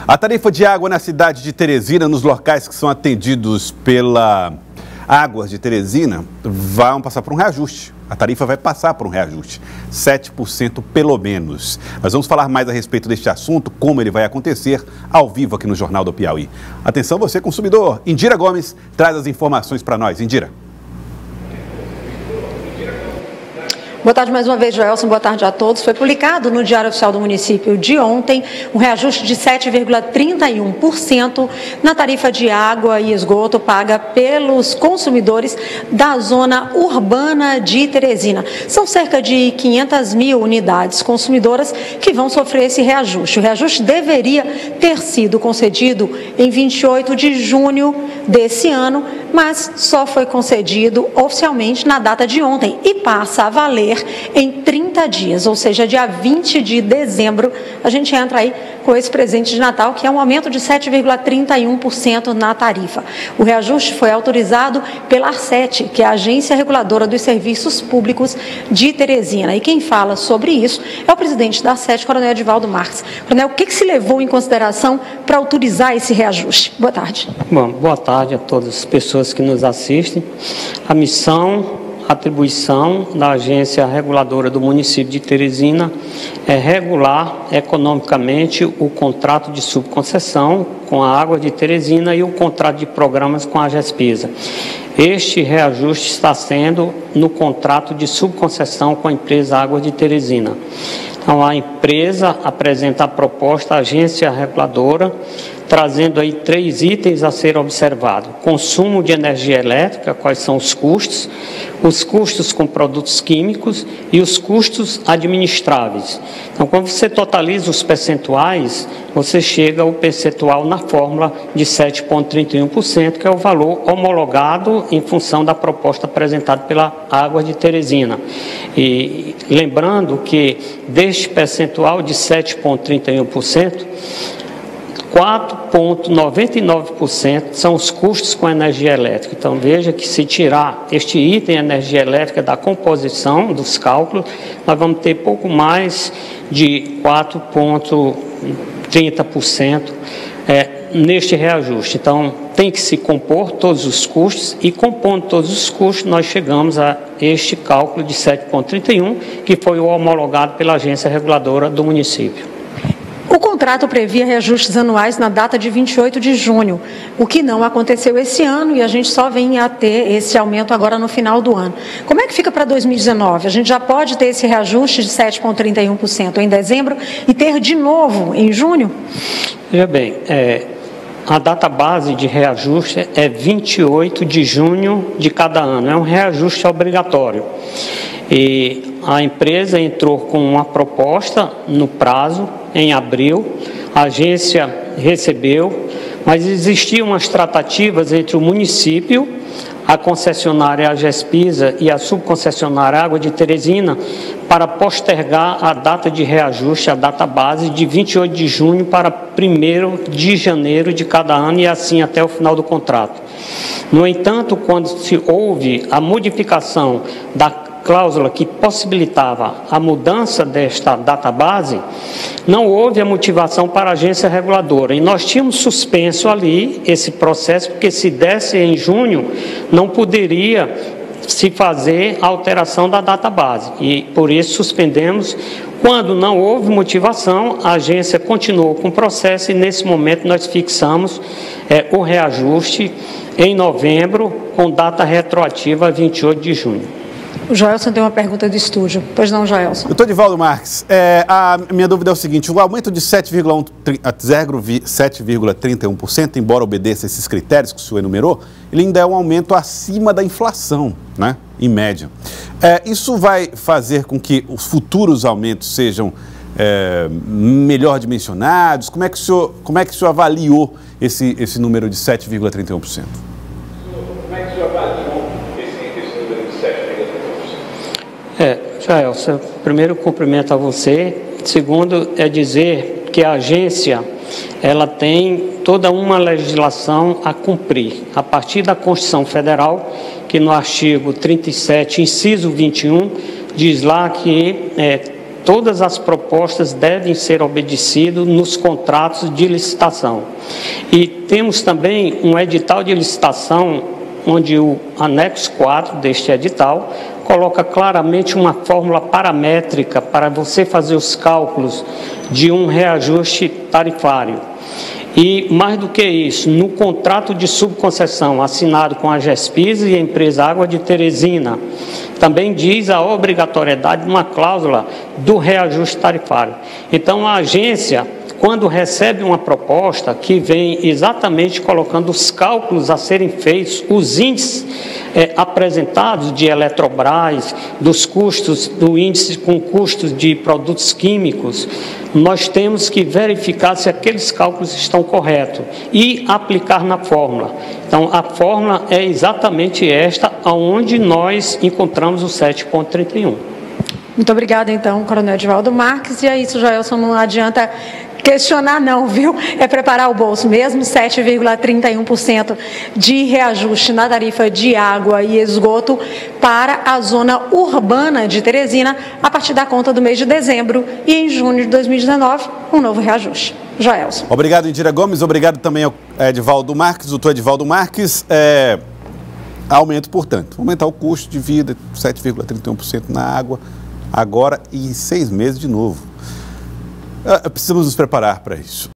A tarifa de água na cidade de Teresina, nos locais que são atendidos pela Águas de Teresina, vão passar por um reajuste. A tarifa vai passar por um reajuste, 7% pelo menos. Nós vamos falar mais a respeito deste assunto, como ele vai acontecer, ao vivo aqui no Jornal do Piauí. Atenção você, consumidor. Indira Gomes traz as informações para nós. Indira. Boa tarde mais uma vez, Joelson. Boa tarde a todos. Foi publicado no Diário Oficial do Município de ontem um reajuste de 7,31% na tarifa de água e esgoto paga pelos consumidores da zona urbana de Teresina. São cerca de 500 mil unidades consumidoras que vão sofrer esse reajuste. O reajuste deveria ter sido concedido em 28 de junho desse ano, mas só foi concedido oficialmente na data de ontem e passa a valer em 30 dias, ou seja, dia 20 de dezembro, a gente entra aí com esse presente de Natal, que é um aumento de 7,31% na tarifa. O reajuste foi autorizado pela ARSET, que é a Agência Reguladora dos Serviços Públicos de Teresina. E quem fala sobre isso é o presidente da ARSET, Coronel Edivaldo Marques. Coronel, o que se levou em consideração para autorizar esse reajuste? Boa tarde. Bom, boa tarde a todas as pessoas que nos assistem. A atribuição da Agência Reguladora do município de Teresina é regular economicamente o contrato de subconcessão com a Água de Teresina e o contrato de programas com a Gespesa. Este reajuste está sendo no contrato de subconcessão com a empresa Água de Teresina. Então, a empresa apresenta a proposta à agência reguladora, trazendo aí 3 itens a ser observado: consumo de energia elétrica, quais são os custos com produtos químicos e os custos administráveis. Então, quando você totaliza os percentuais, você chega ao percentual na fórmula de 7,31%, que é o valor homologado em função da proposta apresentada pela Água de Teresina. E lembrando que deste percentual de 7,31%, 4,99% são os custos com energia elétrica. Então, veja que se tirar este item energia elétrica da composição dos cálculos, nós vamos ter pouco mais de 4,30% neste reajuste. Então, tem que se compor todos os custos e, compondo todos os custos, nós chegamos a este cálculo de 7,31%, que foi o homologado pela Agência Reguladora do município. O contrato previa reajustes anuais na data de 28 de junho, o que não aconteceu esse ano e a gente só vem a ter esse aumento agora no final do ano. Como é que fica para 2019? A gente já pode ter esse reajuste de 7,31% em dezembro e ter de novo em junho? Veja bem, a data base de reajuste é 28 de junho de cada ano, é um reajuste obrigatório. E a empresa entrou com uma proposta no prazo, em abril, a agência recebeu, mas existiam umas tratativas entre o município, a concessionária Gespesa e a subconcessionária Água de Teresina para postergar a data de reajuste, a data base, de 28 de junho para 1º de janeiro de cada ano e assim até o final do contrato. No entanto, quando se houve a modificação da cláusula que possibilitava a mudança desta data base, não houve a motivação para a agência reguladora. E nós tínhamos suspenso ali esse processo, porque se desse em junho, não poderia se fazer a alteração da data base. E por isso suspendemos. Quando não houve motivação, a agência continuou com o processo e nesse momento nós fixamos o reajuste em novembro, com data retroativa a 28 de junho. O Joelson tem uma pergunta do estúdio. Pois não, Joelson. Doutor Edivaldo Marques, a minha dúvida é o seguinte: o aumento de 7,31%, embora obedeça esses critérios que o senhor enumerou, ele ainda é um aumento acima da inflação, né, em média. Isso vai fazer com que os futuros aumentos sejam melhor dimensionados? Como é que o senhor avaliou esse número de 7,31%? Como é que o senhor avaliou? Jaelson, primeiro cumprimento a você. Segundo, é dizer que a agência ela tem toda uma legislação a cumprir, a partir da Constituição Federal, que no artigo 37, inciso 21, diz lá que todas as propostas devem ser obedecidas nos contratos de licitação. E temos também um edital de licitação, onde o anexo 4 deste edital coloca claramente uma fórmula paramétrica para você fazer os cálculos de um reajuste tarifário. E, mais do que isso, no contrato de subconcessão assinado com a GESPIS e a empresa Água de Teresina, também diz a obrigatoriedade de uma cláusula do reajuste tarifário. Então, a agência, quando recebe uma proposta que vem exatamente colocando os cálculos a serem feitos, os índices apresentados de Eletrobras, dos custos, do índice com custos de produtos químicos, nós temos que verificar se aqueles cálculos estão corretos e aplicar na fórmula. Então, a fórmula é exatamente esta, onde nós encontramos o 7,31. Muito obrigada, então, Coronel Edivaldo Marques. E é isso, Joelson, não adianta questionar não, viu? É preparar o bolso mesmo, 7,31% de reajuste na tarifa de água e esgoto para a zona urbana de Teresina, a partir da conta do mês de dezembro, e em junho de 2019, um novo reajuste. Joelson. Obrigado, Indira Gomes. Obrigado também ao Edivaldo Marques, doutor Edivaldo Marques. Aumento, portanto, aumentar o custo de vida, 7,31% na água, agora e em 6 meses de novo. Precisamos nos preparar para isso.